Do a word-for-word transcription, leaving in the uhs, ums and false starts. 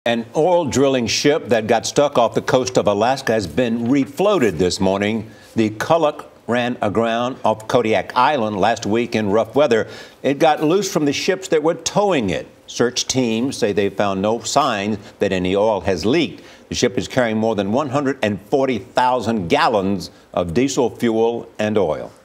An oil drilling ship that got stuck off the coast of Alaska has been refloated this morning. The Kulluk ran aground off Kodiak Island last week in rough weather. It got loose from the ships that were towing it. Search teams say they found no signs that any oil has leaked. The ship is carrying more than one hundred forty thousand gallons of diesel fuel and oil.